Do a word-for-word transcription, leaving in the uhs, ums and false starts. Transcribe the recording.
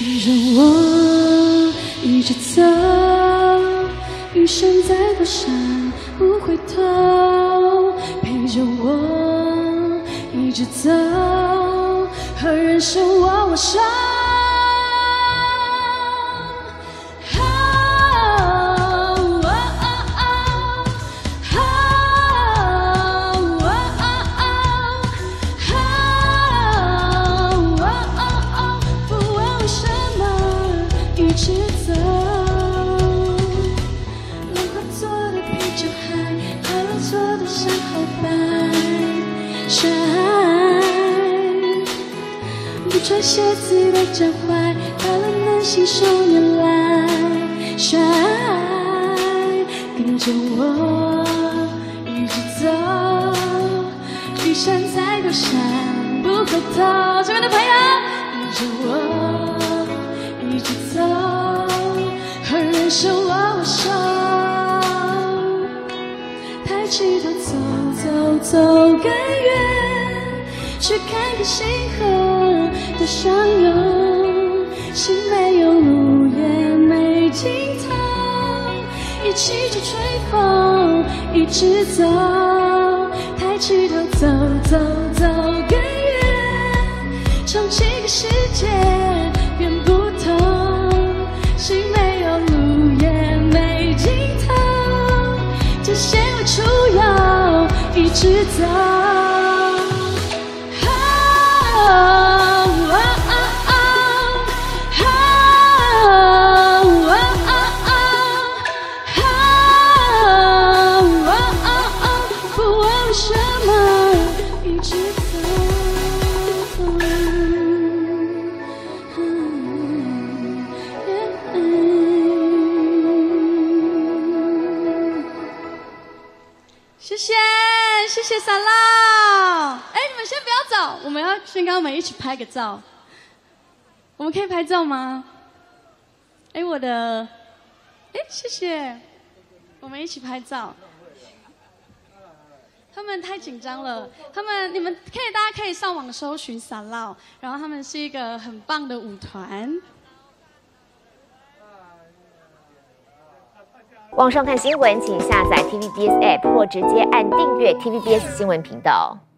跟着我一直走，余生在高山不回头，陪着我一直走，和人生握握手。穿鞋子的脚踝，到了能信手拈来甩，跟着我一直走，余生在高山不回头。这边的朋友，跟着我一直走，和人生握握手，抬起头走走走更远，去看看星河的相拥，心没有路也没尽头，一起去吹风，一直走，抬起头走走走更远，从这个世界变不同，心没有路也没尽头，就先会出游，一直走。谢谢，谢谢三老。哎，你们先不要走，我们要先跟我们一起拍个照。我们可以拍照吗？哎，我的，哎，谢谢，我们一起拍照。他们太紧张了，他们你们可以，大家可以上网搜寻三老，然后他们是一个很棒的舞团。 网上看新闻，请下载 T V B S App 或直接按订阅 T V B S 新闻频道。